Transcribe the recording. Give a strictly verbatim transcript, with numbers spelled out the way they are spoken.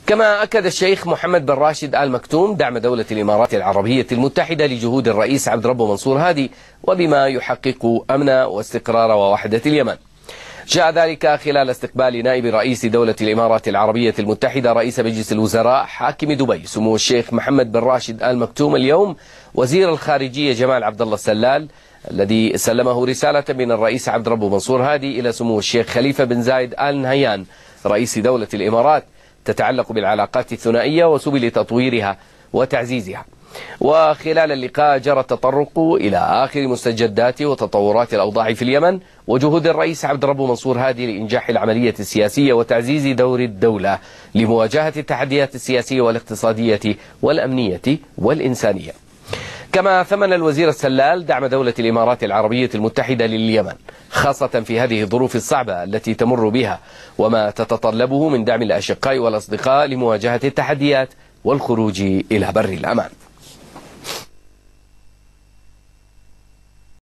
كما أكد الشيخ محمد بن راشد آل مكتوم دعم دولة الإمارات العربية المتحدة لجهود الرئيس عبد ربه منصور هادي وبما يحقق أمن واستقرار ووحدة اليمن. جاء ذلك خلال استقبال نائب رئيس دولة الإمارات العربية المتحدة رئيس مجلس الوزراء حاكم دبي سمو الشيخ محمد بن راشد آل مكتوم اليوم وزير الخارجية جمال عبد الله السلال، الذي سلمه رسالة من الرئيس عبد ربه منصور هادي إلى سمو الشيخ خليفة بن زايد آل نهيان رئيس دولة الإمارات تتعلق بالعلاقات الثنائية وسبل تطويرها وتعزيزها. وخلال اللقاء جرى التطرق إلى آخر مستجدات وتطورات الأوضاع في اليمن وجهود الرئيس عبد ربه منصور هادي لإنجاح العملية السياسية وتعزيز دور الدولة لمواجهة التحديات السياسية والاقتصادية والأمنية والإنسانية. كما ثمن الوزير السلال دعم دولة الإمارات العربية المتحدة لليمن خاصة في هذه الظروف الصعبة التي تمر بها وما تتطلبه من دعم الأشقاء والأصدقاء لمواجهة التحديات والخروج إلى بر الأمان.